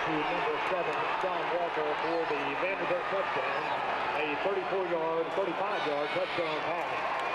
to number 7, John Walker, for the Vanderbilt touchdown. A 34-yard, 35-yard touchdown pass.